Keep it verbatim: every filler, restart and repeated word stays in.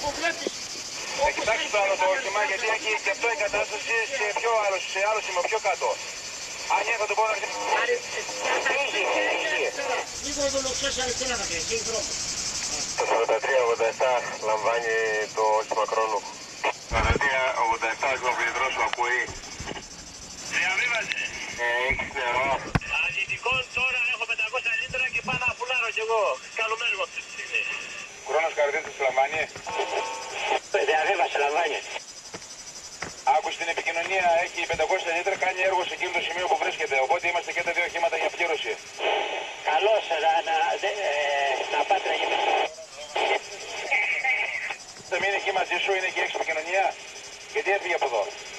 που βλέπεις. Θα κοιτάξτε το άλλο το όχημα γιατί έχει και αυτό η κατάσταση σε πιο άλλο, σε άλλο σημείο πιο κάτω. Αν θα το πω να Φύγει, φύγει. Λίγο δολοξές αριστερά να πει, εκεί δρόμο. Το σαράντα τρία ογδόντα επτά λαμβάνει το όχημα χρόνου. σαράντα τρία ογδόντα επτά εκδοπλητρός σου ακούει. Διαβίβασε. Ε, έχεις νερό. Αγητικών τώρα έχω πεντακόσια λίτρα και πάω να πουλάρω κι εγώ. Καλωμένο αυτή τη στιγμή. Χρόνος Καρδίτης λαμβάνει. Διαβίβασε, λαμβάνει. Άκουσε την επικοινωνία, έχει πεντακόσια λίτρα, κάνει έργο σε εκείνο το σημείο που βρίσκεται. Οπότε είμαστε και τα δύο οχήματα για πλήρωση. Καλώς, να, να, ε, να πάτε να γίνει. Θα μείνει εκεί μαζί σου, είναι και έχεις επικοινωνία. Γιατί έφυγε από εδώ.